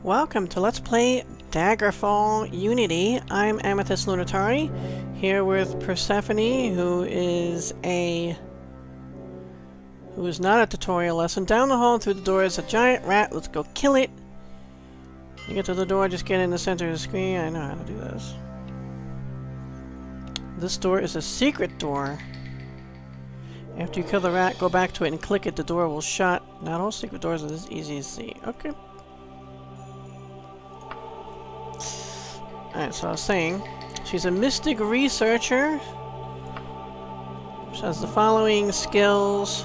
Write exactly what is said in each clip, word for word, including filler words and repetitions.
Welcome to Let's Play Daggerfall Unity. I'm Amethyst Lunatari, here with Persephone, who is a... who is not a tutorial lesson. Down the hall and through the door is a giant rat. Let's go kill it! You get to the door, just get in the center of the screen. I know how to do this. This door is a secret door. After you kill the rat, go back to it and click it. The door will shut. Not all secret doors are this easy to see. Okay. Alright, so I was saying, she's a mystic researcher. She has the following skills.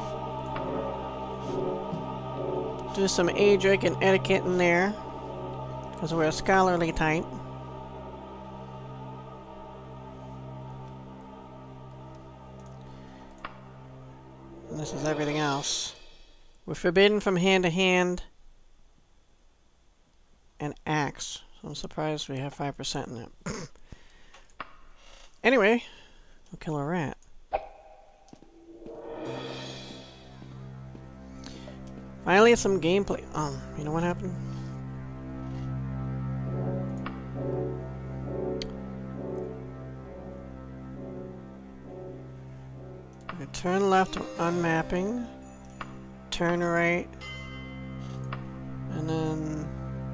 Do some Adric and etiquette in there, because we're a scholarly type. And this is everything else. We're forbidden from hand to hand and axe. So I'm surprised we have five percent in it. Anyway, we'll kill a rat. Finally, some gameplay. Oh, you know what happened? Okay, turn left on mapping. Turn right. And then...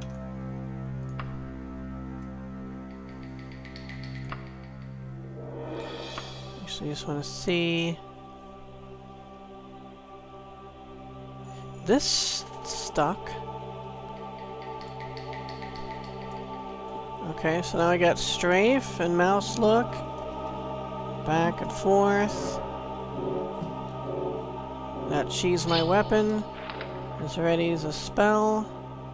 so you just want to see this stuck. Okay, so now I got strafe and mouse look, back and forth. That she's my weapon is ready as a spell.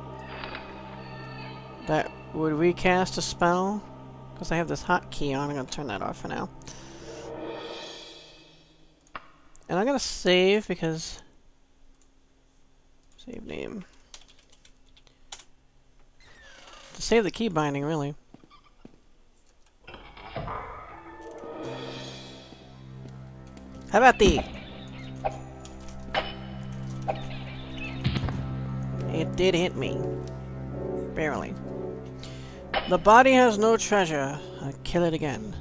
That would recast a spell because I have this hotkey on. I'm gonna turn that off for now. And I'm gonna save because save name. To save the key binding, really. How about the? It did hit me. Barely. The body has no treasure. I'll kill it again.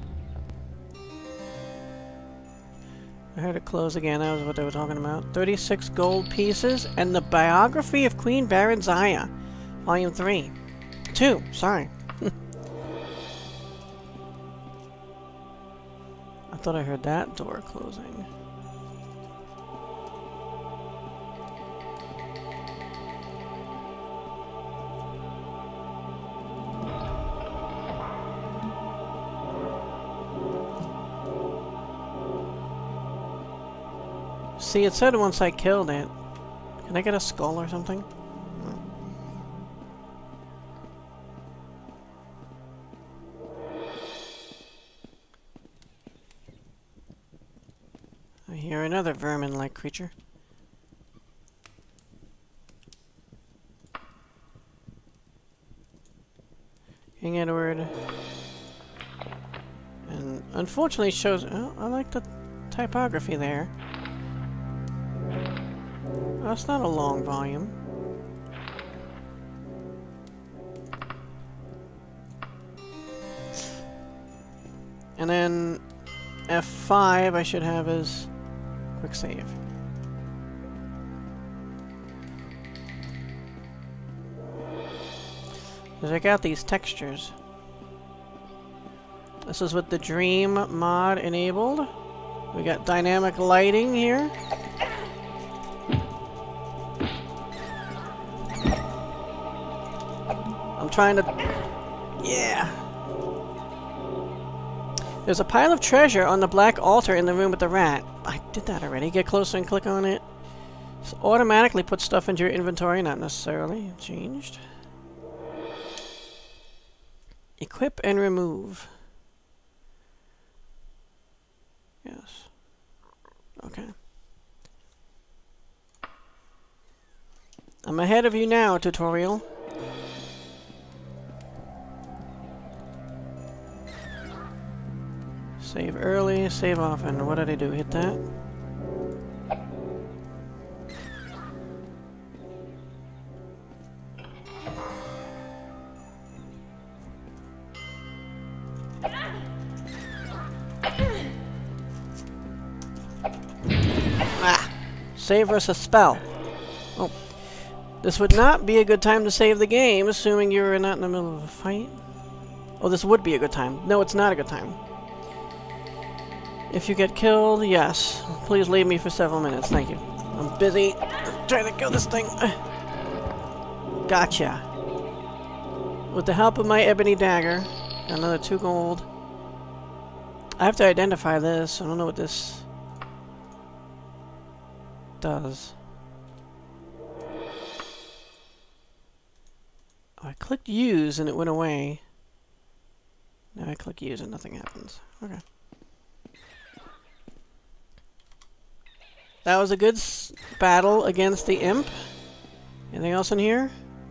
I heard it close again. That was what they were talking about. thirty-six gold pieces and the biography of Queen Baranzaya, Volume three. two, sorry. I thought I heard that door closing. See, it said once I killed it. Can I get a skull or something? No. I hear another vermin-like creature. King Edward. And unfortunately it shows... Oh, I like the typography there. That's not a long volume. And then F five I should have as quick save. Check out these textures. This is with the Dream mod enabled. We got dynamic lighting here. I'm trying to... yeah! There's a pile of treasure on the black altar in the room with the rat. I did that already. Get closer and click on it. Just automatically put stuff into your inventory, not necessarily. Changed. Equip and remove. Yes. Okay. I'm ahead of you now, tutorial. Save early, save often. What did I do? Hit that? Ah! Save versus spell. Oh. This would not be a good time to save the game, assuming you're not in the middle of a fight. Oh, this would be a good time. No, it's not a good time. If you get killed, yes. Please leave me for several minutes. Thank you. I'm busy trying to kill this thing. Gotcha. With the help of my ebony dagger, got another two gold. I have to identify this. I don't know what this does. Oh, I clicked use and it went away. Now I click use and nothing happens. Okay. That was a good s battle against the imp. Anything else in here?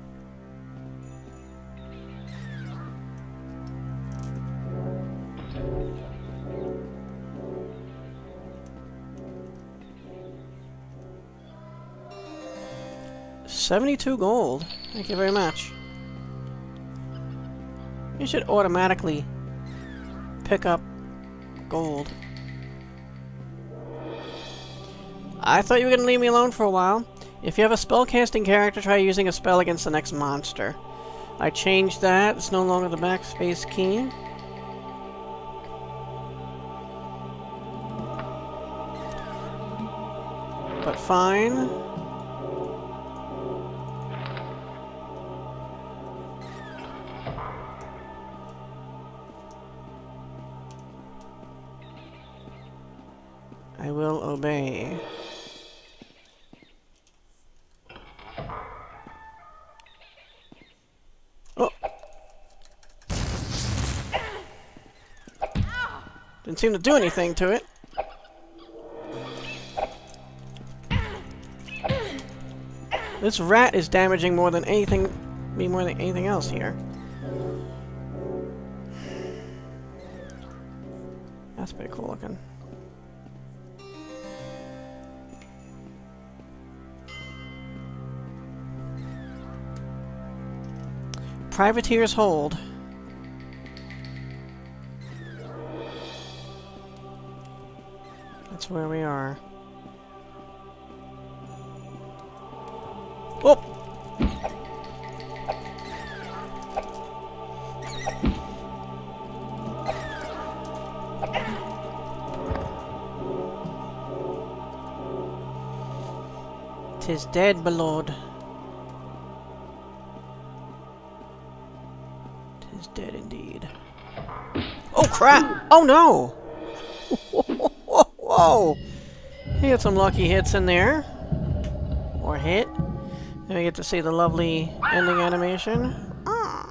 seventy-two gold. Thank you very much. You should automatically pick up gold. I thought you were going to leave me alone for a while. If you have a spellcasting character, try using a spell against the next monster. I changed that. It's no longer the backspace key. But fine. I will obey. Oh! Didn't seem to do anything to it. This rat is damaging more than anything, me more than anything else here. That's pretty cool looking. Privateer's Hold. That's where we are. Oh! Tis dead, my lord. Tis dead indeed. Oh crap! Oh no! Whoa! He had some lucky hits in there. Or hit. Then we get to see the lovely ending animation. Ah.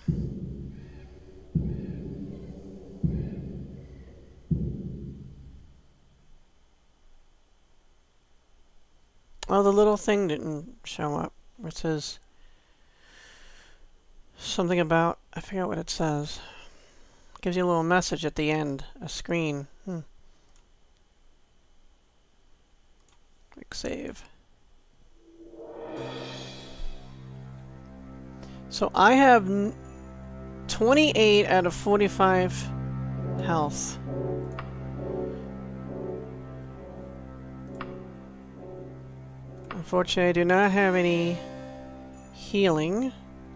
Oh, the little thing didn't show up. It says something about, I forget what it says. It gives you a little message at the end, a screen. Hmm. Quick save. So I have twenty-eight out of forty-five health. Unfortunately, I do not have any healing.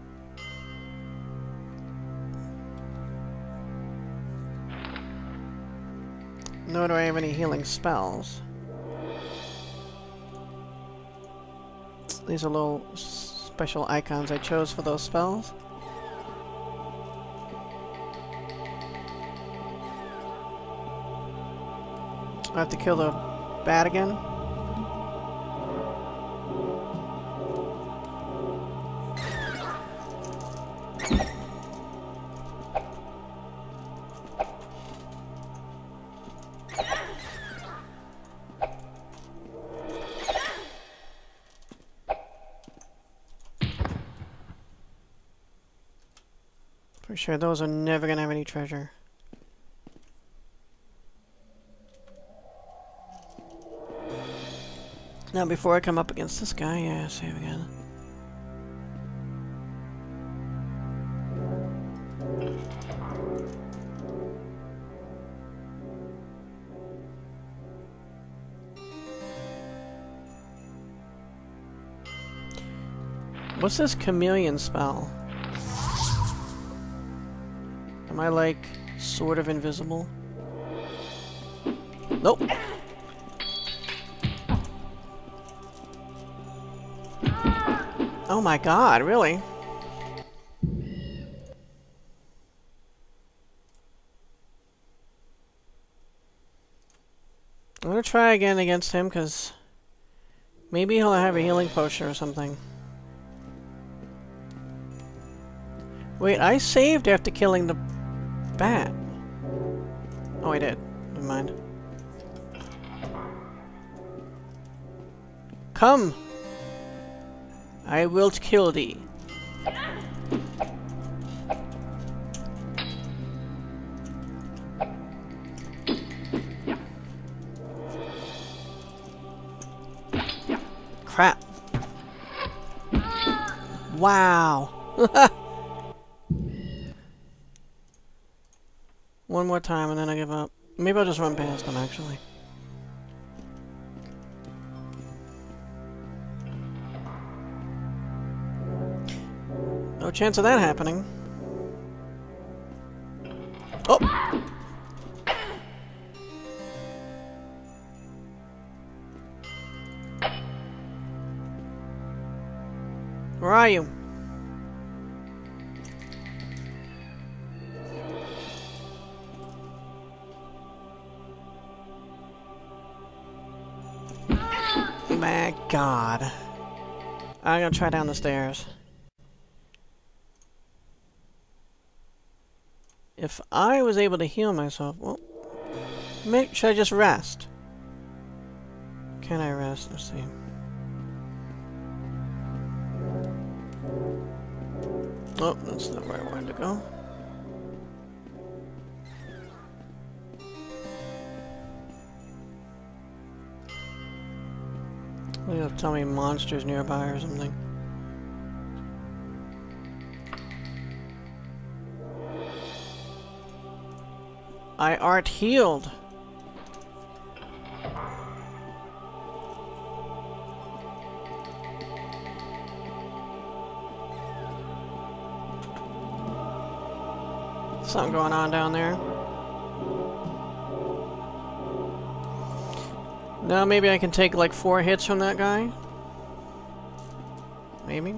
Nor do I have any healing spells. These are little special icons I chose for those spells. I have to kill the bat again. For sure, those are never gonna have any treasure. Now, before I come up against this guy, yeah, save again. What's this chameleon spell? Am I, like, sort of invisible? Nope. Oh my god, really? I'm gonna try again against him, because maybe he'll have a healing potion or something. Wait, I saved after killing the bat. Oh, I did. Never mind. Come! I will kill thee. Crap. Wow. One more time and then I give up. Maybe I'll just run past them, actually. No chance of that happening. Oh! Where are you? My God. I'm gonna try down the stairs. If I was able to heal myself, well, make, should I just rest? Can I rest? Let's see. Oh, that's not where I wanted to go. It'll tell me monsters nearby or something. I art healed. Something going on down there. Now maybe I can take like four hits from that guy. Maybe.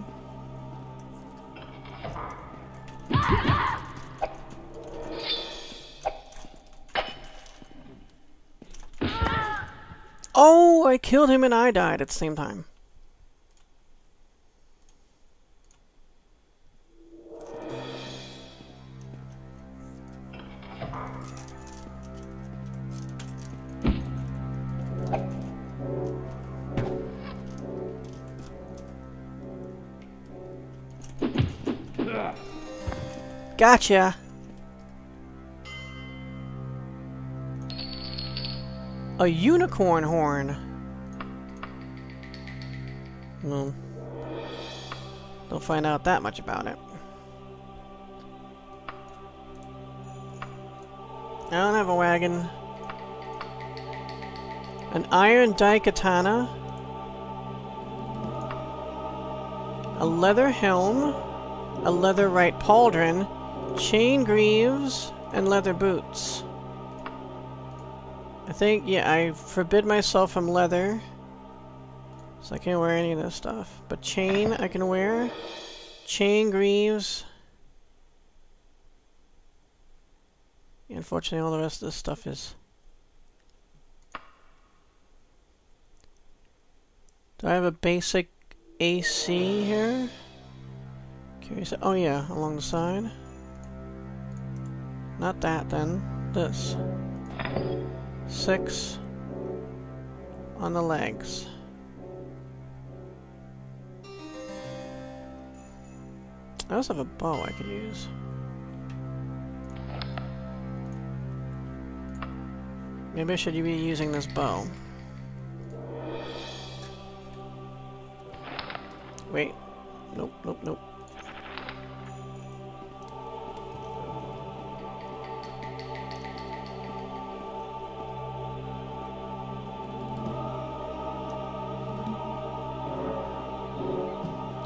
Oh, I killed him and I died at the same time. Gotcha! A unicorn horn! Well, don't find out that much about it. I don't have a wagon. An iron daikatana. A leather helm. A leather right pauldron. Chain greaves. And leather boots. I think, yeah, I forbid myself from leather. So I can't wear any of this stuff. But chain I can wear. Chain greaves. Unfortunately, all the rest of this stuff is... Do I have a basic A C here? Curious. Oh yeah, along the side. Not that then. This. Six on the legs. I also have a bow I could use. Maybe I should be using this bow. Wait. Nope, nope, nope.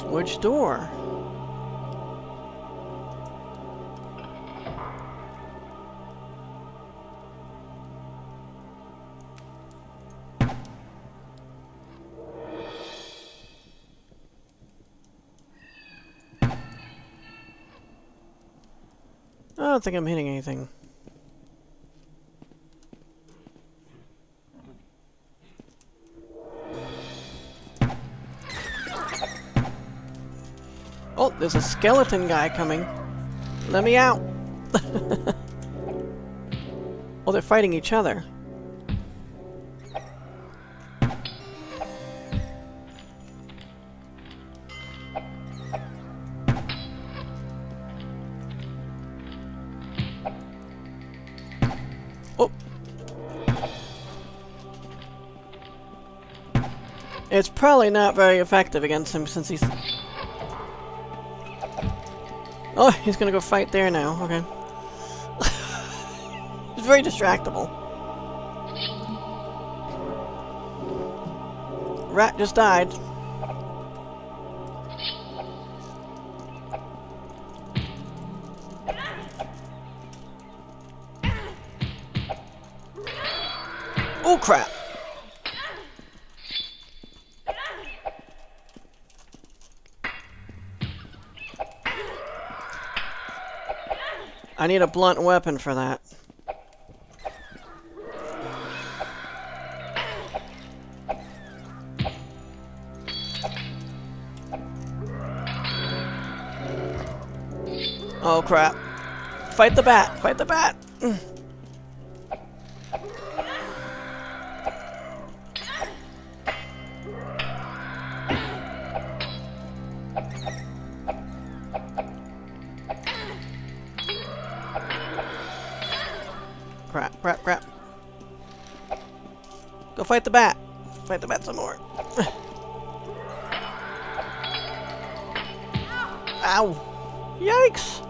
Which door? I don't think I'm hitting anything. Oh, there's a skeleton guy coming. Let me out! Oh, they're fighting each other. Oh! It's probably not very effective against him since he's... Oh, he's gonna go fight there now. Okay. He's very distractible. Rat just died. Oh, crap. I need a blunt weapon for that. Oh crap. Fight the bat! Fight the bat! Crap, crap, crap. Go fight the bat. Fight the bat some more. Ow! Yikes!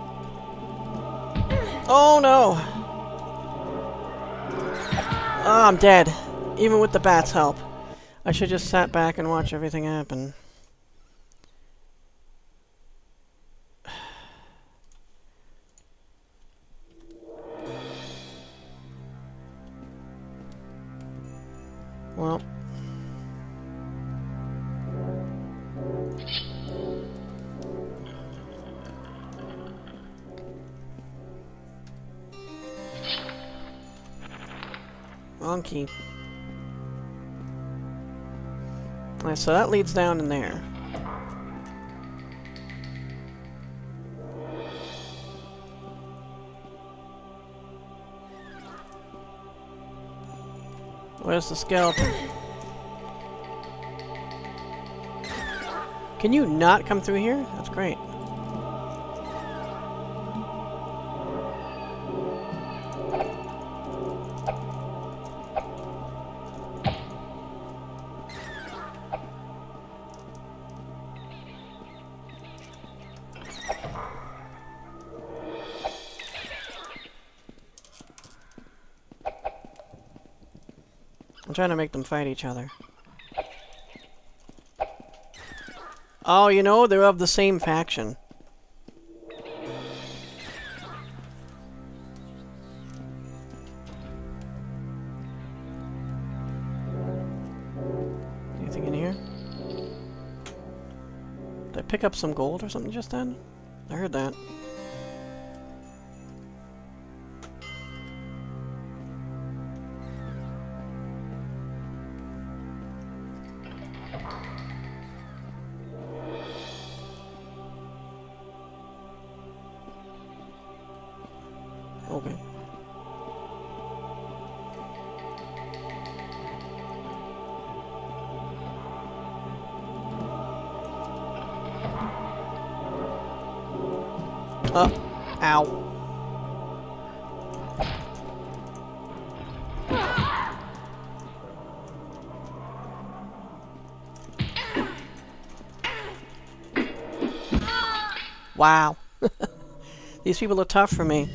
Oh no! Oh, I'm dead. Even with the bat's help. I should just sat back and watch everything happen. Well. Wrong key. Alright, so that leads down in there. Where's the skeleton? Can you not come through here? That's great. I'm trying to make them fight each other. Oh, you know, they're of the same faction. Anything in here? Did I pick up some gold or something just then? I heard that. Okay. Uh, ow. Wow. These people are tough for me.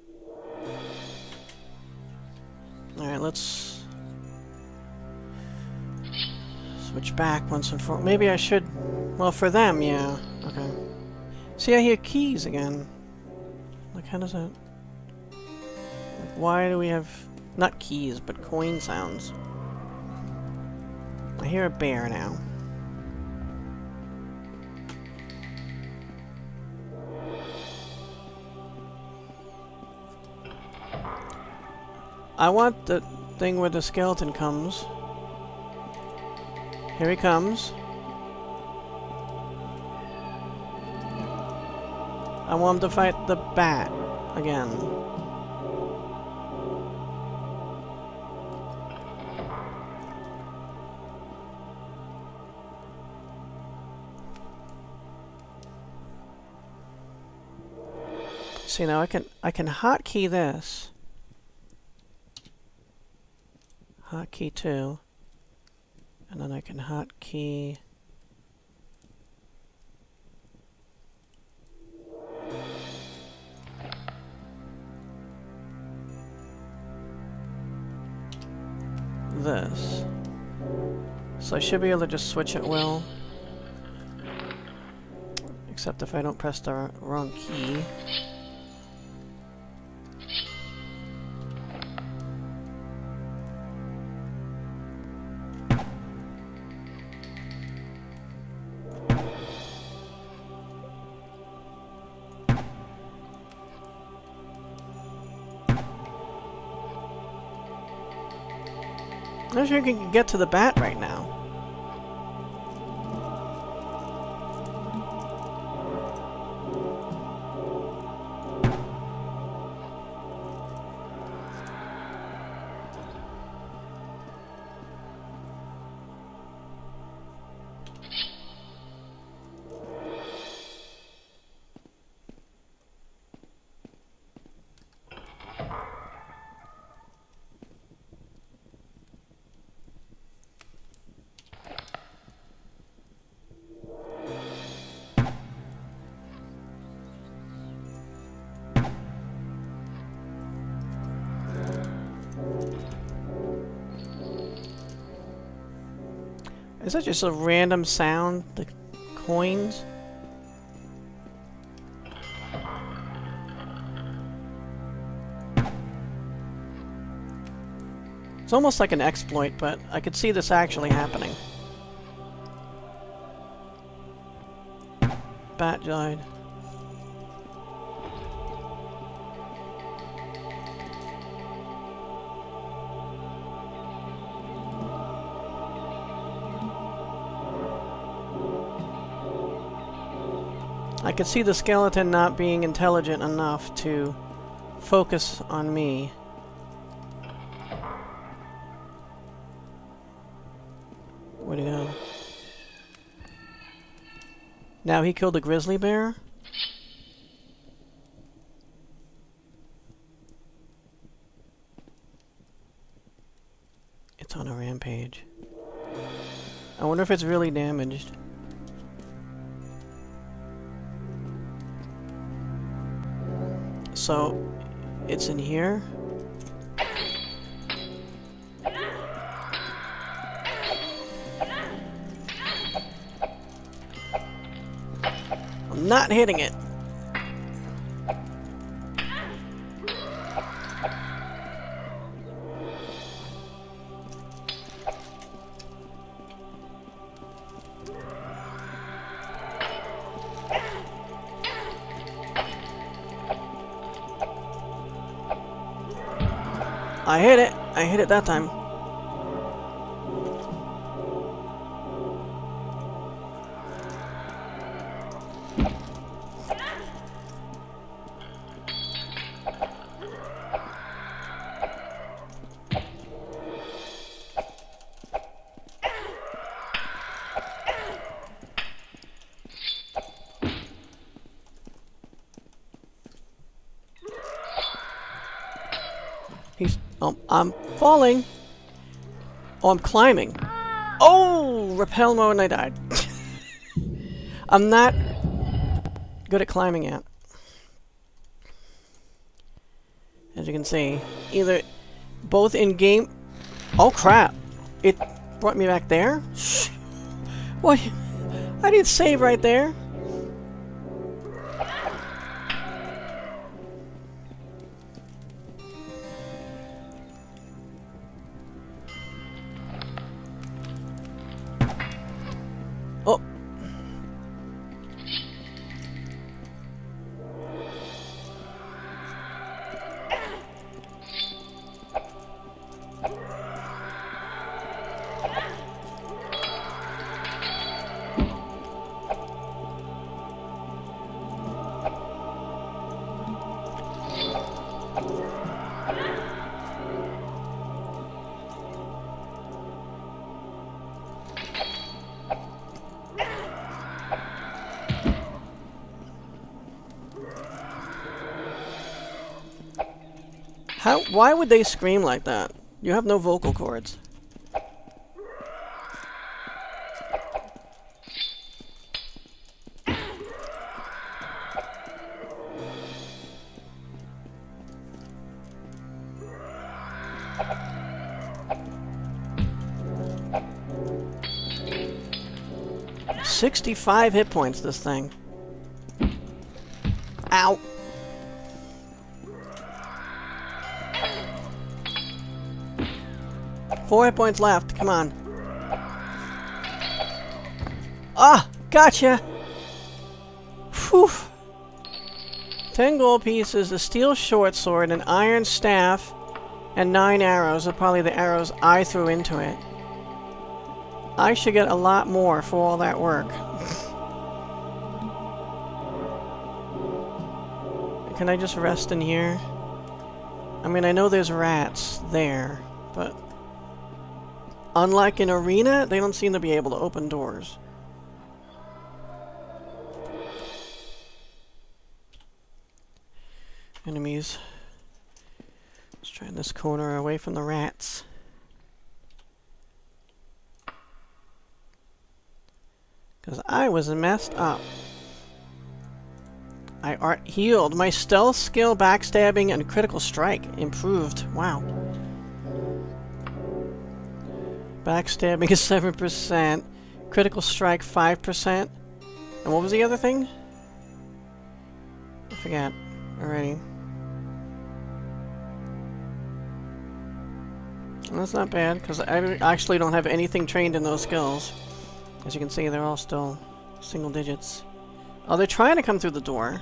Alright, let's... Switch back once and for... Maybe I should... Well, for them, yeah. Okay. See, I hear keys again. Like, how does that... Like, why do we have... Not keys, but coin sounds? I hear a bear now. I want the thing where the skeleton comes. Here he comes. I want him to fight the bat again. See, now I can I can hotkey this. Hotkey two. And then I can hotkey this. So I should be able to just switch at will. Except if I don't press the wrong key. I'm not sure you can get to the bat right now. Is that just a random sound? The coins? It's almost like an exploit, but I could see this actually happening. Bat died. I could see the skeleton not being intelligent enough to focus on me. Where'd he go? Now he killed a grizzly bear? It's on a rampage. I wonder if it's really damaged. So, it's in here. I'm not hitting it. I hit it. I hit it that time. He's... Oh, I'm falling. Oh, I'm climbing. Oh! Rappel mode and I died. I'm not good at climbing yet. As you can see, either both in game... Oh crap! It brought me back there? What? I didn't save right there. Oh. How? Why would they scream like that? You have no vocal cords. sixty-five hit points, this thing. Ow. Four hit points left. Come on. Ah! Gotcha! Whew! Ten gold pieces, a steel short sword, an iron staff, and nine arrows. Are probably the arrows I threw into it. I should get a lot more for all that work. Can I just rest in here? I mean, I know there's rats there, but unlike in Arena, they don't seem to be able to open doors. Enemies. Let's try this corner away from the rats. Because I was messed up. I art healed. My stealth skill, backstabbing, and critical strike improved. Wow. Backstabbing is seven percent. Critical strike five percent. And what was the other thing? I forgot already. Well, that's not bad, because I actually don't have anything trained in those skills. As you can see, they're all still single digits. Oh, they're trying to come through the door.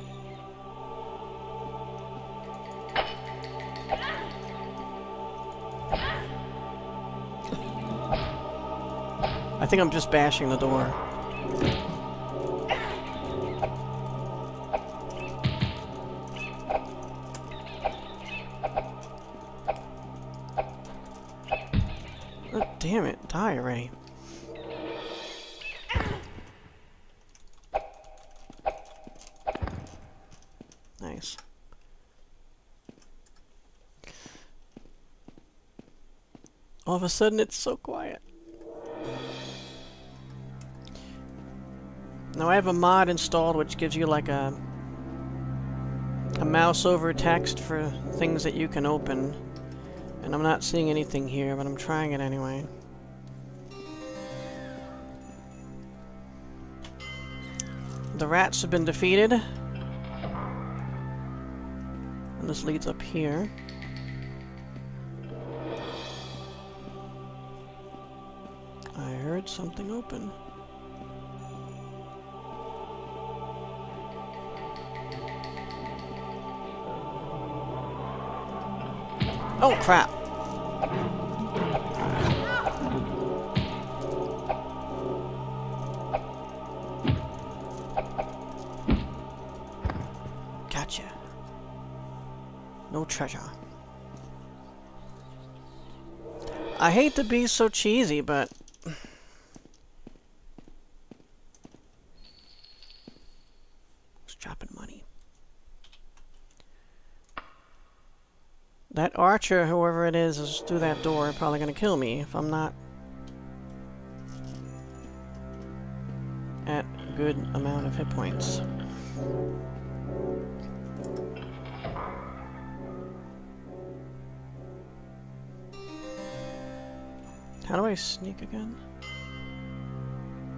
I think I'm just bashing the door. Oh, damn it, die already. Nice. All of a sudden, it's so quiet. Now I have a mod installed which gives you like a a mouse over text for things that you can open. And I'm not seeing anything here, but I'm trying it anyway. The rats have been defeated. And this leads up here. I heard something open. Oh, crap. Gotcha. No treasure. I hate to be so cheesy, but it's dropping money. That archer, whoever it is, is through that door, probably gonna kill me if I'm not at a good amount of hit points. How do I sneak again?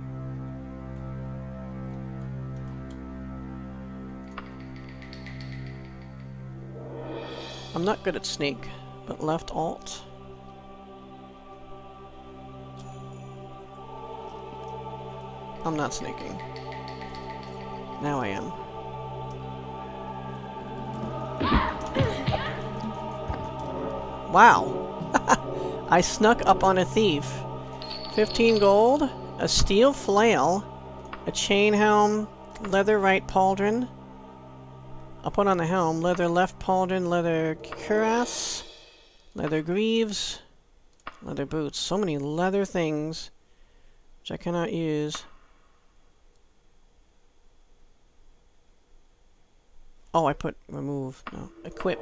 I'm not good at sneak, but left alt. I'm not sneaking. Now I am. Wow! I snuck up on a thief. fifteen gold, a steel flail, a chain helm, leather right pauldron. I'll put on the helm. Leather left pauldron, leather cuirass, leather greaves, leather boots. So many leather things, which I cannot use. Oh, I put remove. No, equip.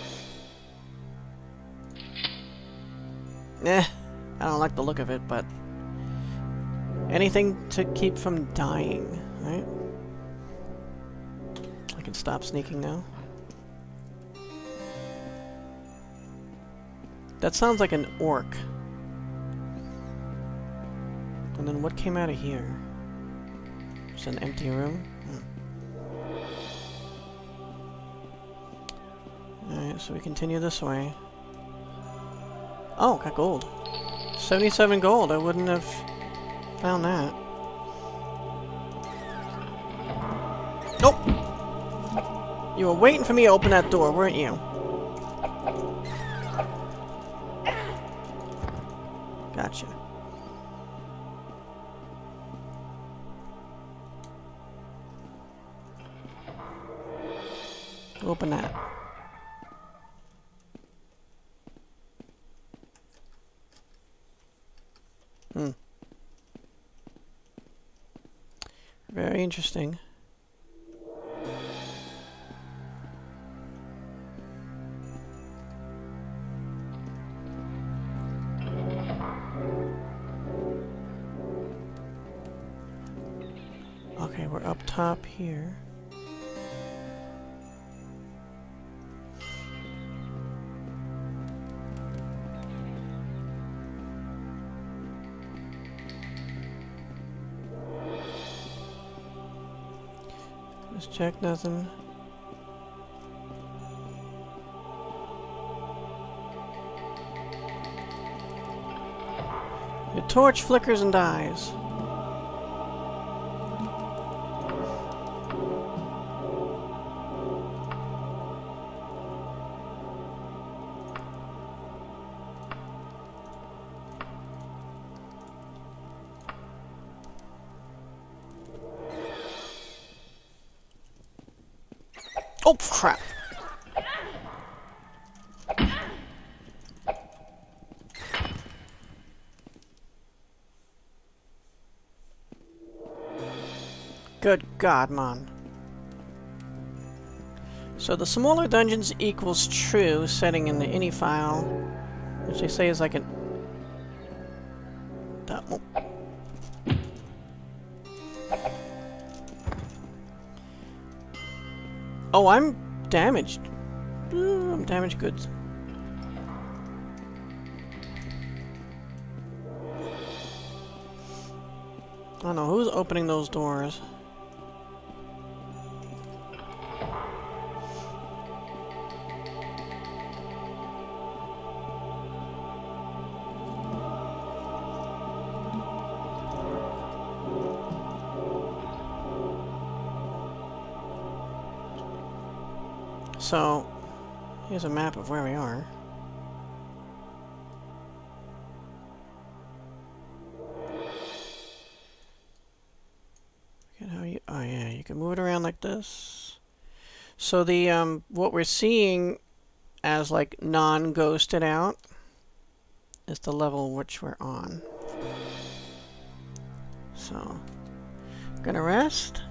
Eh, I don't like the look of it, but anything to keep from dying, right? I can stop sneaking now. That sounds like an orc. And then what came out of here? Just an empty room? Hmm. Alright, so we continue this way. Oh, got gold. seventy-seven gold, I wouldn't have found that. Nope! You were waiting for me to open that door, weren't you? Gotcha. Open that. Hmm. Very interesting. Okay, we're up top here. Let's check nothing. Your torch flickers and dies. Oh, crap! Good God, man. So the smaller dungeons equals true setting in the ini file, which they say is like an... That one. Oh, I'm damaged. Ooh, I'm damaged goods. I don't know who's opening those doors. So, here's a map of where we are. Look at how you, oh yeah, you can move it around like this. So the, um, what we're seeing as like non-ghosted out is the level which we're on. So, gonna rest.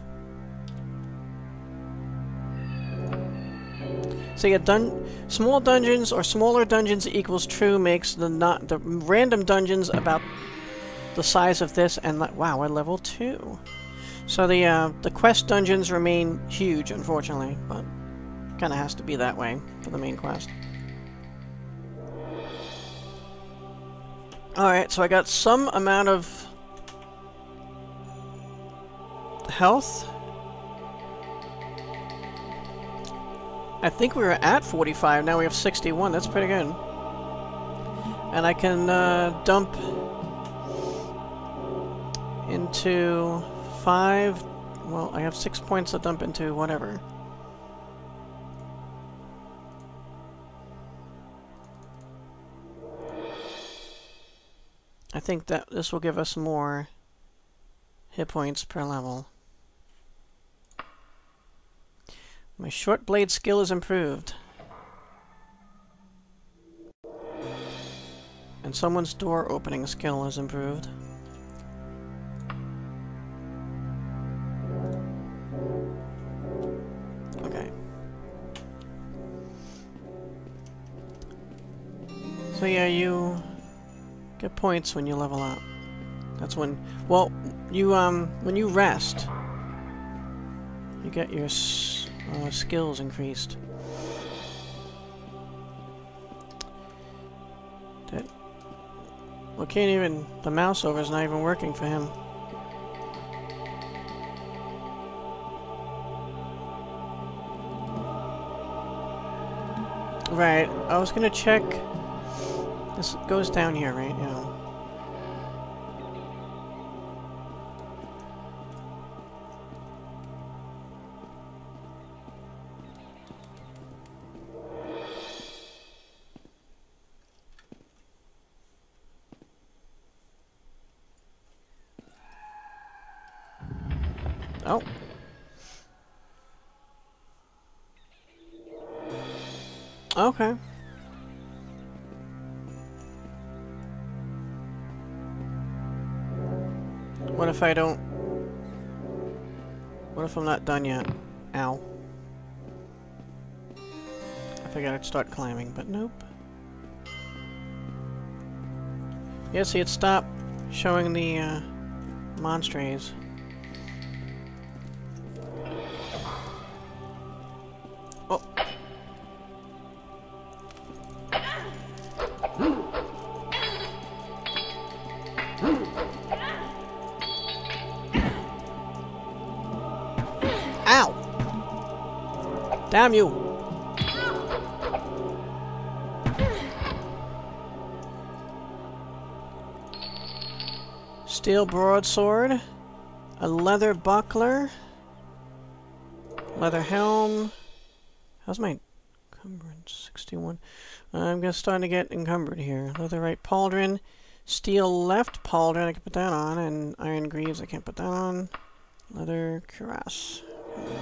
So yeah, dun small dungeons or smaller dungeons equals true makes the not the random dungeons about the size of this, and wow, we're level two. So the uh, the quest dungeons remain huge, unfortunately, but kind of has to be that way for the main quest. All right, so I got some amount of health. I think we were at forty-five, now we have sixty-one. That's pretty good. And I can uh, dump into five. Well, I have six points to dump into whatever. I think that this will give us more hit points per level. My short blade skill is improved. And someone's door opening skill is improved. Okay. So yeah, you get points when you level up. That's when, well, you, um, when you rest, you get your s uh, skills increased. That, well, can't even, the mouse over is not even working for him. Right, I was gonna check. This goes down here, right? Yeah. Oh. Okay. What if I don't... What if I'm not done yet? Ow. I figured I'd start climbing, but nope. Yeah, see, it stopped showing the, uh, monsters. Oh. Ow! Damn you! Steel broadsword, a leather buckler, leather helm. How's my encumbrance? sixty-one. I'm gonna starting to get encumbered here. Leather right pauldron, steel left pauldron. I can put that on, and iron greaves. I can't put that on. Leather cuirass. Okay.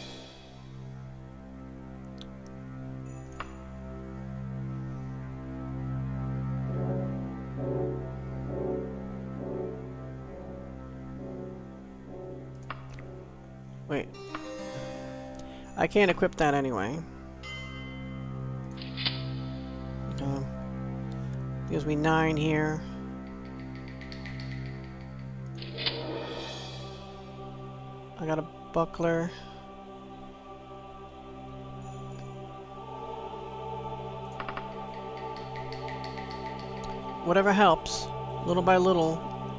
Wait. I can't equip that anyway. Um, gives me nine here. I got a buckler. Whatever helps, little by little.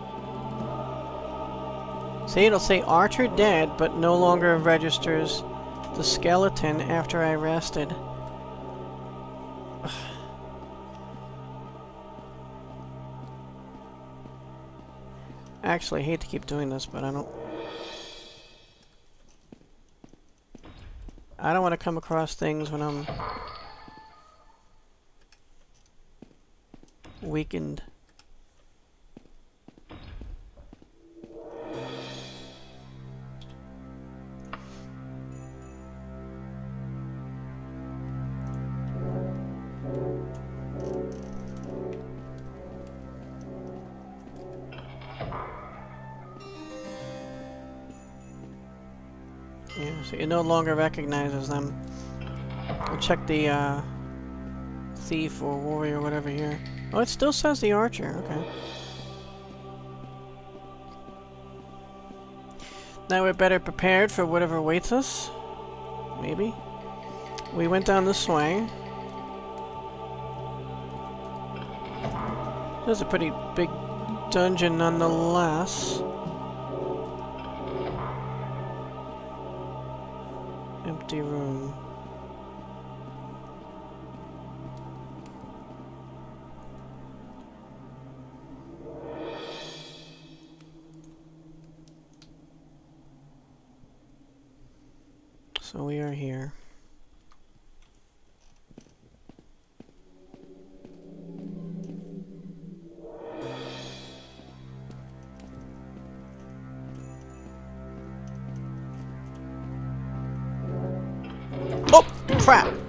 See, it'll say Archer dead, but no longer registers the skeleton after I rested. Ugh. Actually, I hate to keep doing this, but I don't... I don't want to come across things when I'm weakened. Yeah, so it no longer recognizes them. I'll check the uh, thief or warrior or whatever here. Oh, it still says the archer. Okay. Now we're better prepared for whatever awaits us. Maybe. We went down this way. This is a pretty big dungeon nonetheless. Empty room. So we are here. Oh, crap!